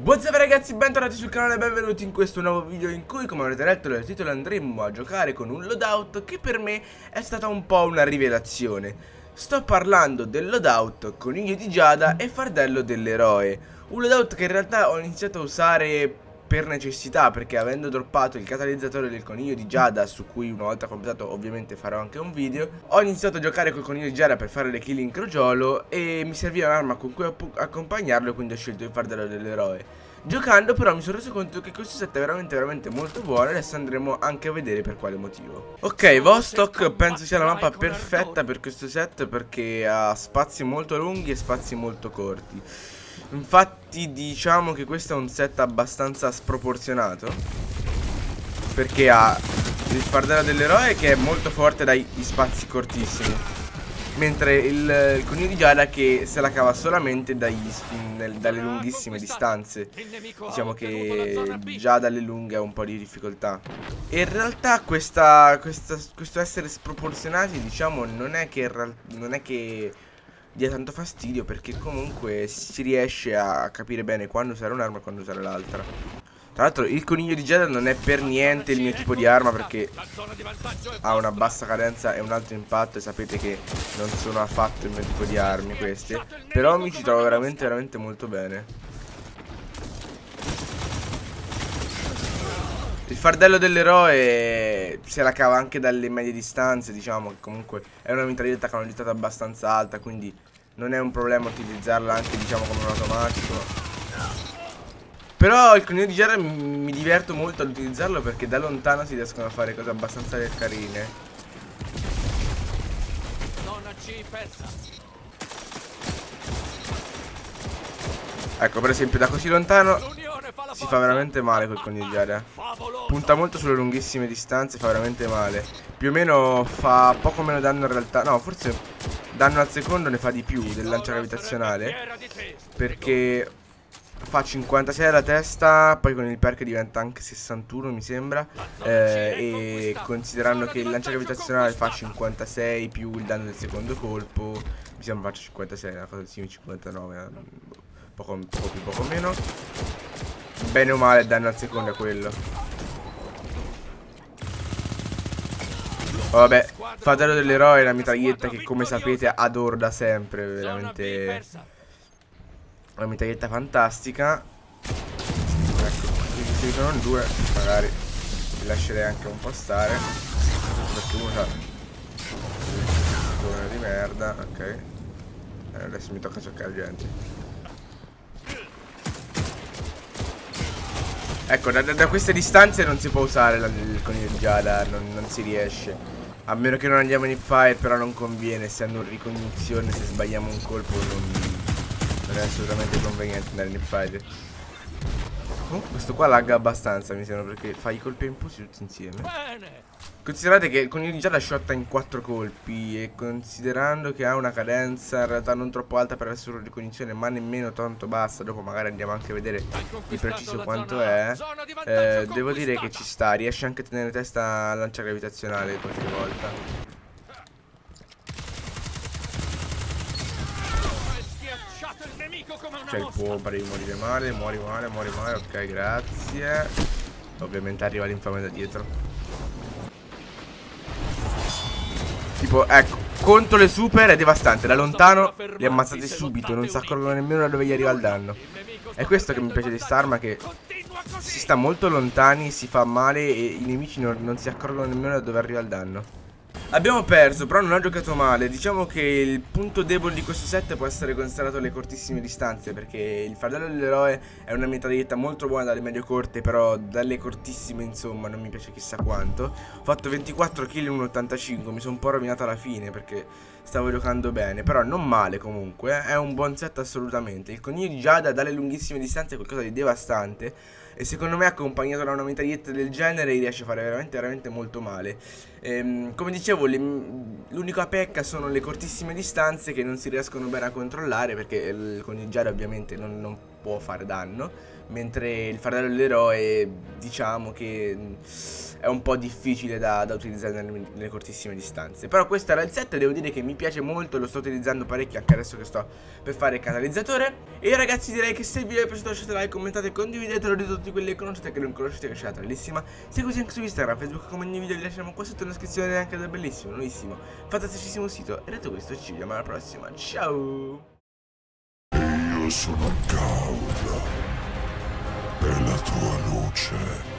Buonasera ragazzi, bentornati sul canale e benvenuti in questo nuovo video in cui, come avrete letto nel titolo, andremo a giocare con un loadout che per me è stata un po' una rivelazione. Sto parlando del loadout Coniglio di Giada e Fardello dell'Eroe. Un loadout che in realtà ho iniziato a usare per necessità, perché avendo droppato il catalizzatore del Coniglio di Giada, su cui una volta completato ovviamente farò anche un video, ho iniziato a giocare col Coniglio di Giada per fare le kill in crogiolo e mi serviva un'arma con cui accompagnarlo, e quindi ho scelto il Fardello dell'Eroe. Giocando però mi sono reso conto che questo set è veramente molto buono, e adesso andremo anche a vedere per quale motivo. Ok, Vostok penso sia la mappa perfetta per questo set, perché ha spazi molto lunghi e spazi molto corti. Infatti diciamo che questo è un set abbastanza sproporzionato, perché ha il Fardello dell'Eroe che è molto forte dai spazi cortissimi, mentre il Coniglio di Giada che se la cava solamente dalle lunghissime distanze. Diciamo che già dalle lunghe ha un po' di difficoltà. E in realtà questo essere sproporzionati, diciamo, non è che dia tanto fastidio, perché comunque si riesce a capire bene quando usare un'arma e quando usare l'altra. Tra l'altro il Coniglio di Giada non è per niente il mio tipo di arma, perché ha una bassa cadenza e un alto impatto, e sapete che non sono affatto il mio tipo di armi queste. Però mi ci trovo veramente molto bene. Il Fardello dell'Eroe se la cava anche dalle medie distanze, diciamo che comunque è una mitraglietta con una gittata abbastanza alta, quindi non è un problema utilizzarla anche, diciamo, come un automatico. Però il Coniglio di Giada mi diverto molto ad utilizzarlo, perché da lontano si riescono a fare cose abbastanza carine. Ecco, per esempio da così lontano si fa veramente male col Coniglio di Giada. Punta molto sulle lunghissime distanze, fa veramente male. Più o meno fa poco meno danno in realtà. No, forse danno al secondo ne fa di più del lanciagravitazionale, perché fa 56 alla testa, poi con il perk diventa anche 61 mi sembra, e considerando che il lanciagravitazionale fa 56 più il danno del secondo colpo, mi sembra faccia 56, una cosa simile, 59, poco più, poco meno. Bene o male il danno al secondo è quello. Vabbè, Fardello dell'Eroe è una mitraglietta che, come sapete, adoro da sempre, veramente una mitraglietta fantastica. Ecco, se ci sono due magari li lascerei anche un po' stare, perché uno sa di merda. Ok, adesso mi tocca cercare gente. Ecco, da queste distanze non si può usare il Coniglio di Giada, non si riesce. A meno che non andiamo in fire, però non conviene, essendo ricognizione, se sbagliamo un colpo non è assolutamente conveniente andare in fire. Questo qua lagga abbastanza, mi sembra, perché fa i colpi a impulsi tutti insieme. Considerate che il Coniglio di Giada shotta in 4 colpi, e considerando che ha una cadenza in realtà non troppo alta per essere una ricognizione, ma nemmeno tanto bassa, dopo magari andiamo anche a vedere di preciso quanto è, devo dire che ci sta, riesce anche a tenere testa al lanciagravitazionale qualche volta. Cioè il può morire male, muori male, ok, grazie. Ovviamente arriva l'infame da dietro. Tipo, ecco, contro le super è devastante, da lontano li ammazzate subito, non si accorgono nemmeno da dove gli arriva il danno. È questo che mi piace di sta arma, che si sta molto lontani, si fa male e i nemici non si accorgono nemmeno da dove arriva il danno. Abbiamo perso, però non ho giocato male. Diciamo che il punto debole di questo set può essere considerato le cortissime distanze, perché il Fardello dell'Eroe è una mitraglietta molto buona dalle medie corte, però dalle cortissime insomma non mi piace chissà quanto. Ho fatto 24 kill in 1,85, mi sono un po' rovinato alla fine perché stavo giocando bene, però non male comunque, è un buon set assolutamente. Il Coniglio di Giada dalle lunghissime distanze è qualcosa di devastante, e secondo me accompagnato da una mitraglietta del genere riesce a fare veramente molto male. Come dicevo, l'unica pecca sono le cortissime distanze che non si riescono bene a controllare, perché il Coniglio di Giada ovviamente non può fare danno, mentre il fardello dell'eroe diciamo che è un po' difficile da utilizzare nelle cortissime distanze. Però questo era il set, devo dire che mi piace molto, lo sto utilizzando parecchio anche adesso che sto per fare il catalizzatore. E io ragazzi direi che se il video vi è piaciuto lasciate like, commentate, condividetelo di tutti quelli che conoscete e che non conoscete, che c'è la bellissima. Seguite anche su Instagram, Facebook, come ogni video vi lasciamo qua sotto una descrizione anche del bellissimo, nuovissimo, fantasticissimo sito. E detto questo ci vediamo alla prossima, ciao! Io sono Gaul, e la tua luce